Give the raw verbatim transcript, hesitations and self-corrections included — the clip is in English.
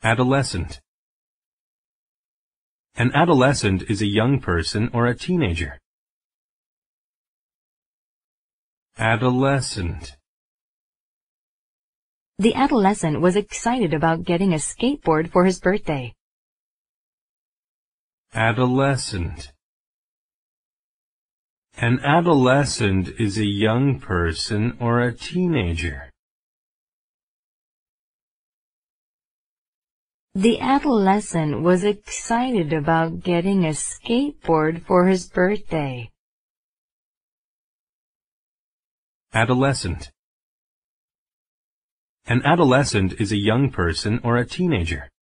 Adolescent. An adolescent is a young person or a teenager. Adolescent. The adolescent was excited about getting a skateboard for his birthday. Adolescent. An adolescent is a young person or a teenager. The adolescent was excited about getting a skateboard for his birthday. Adolescent. An adolescent is a young person or a teenager.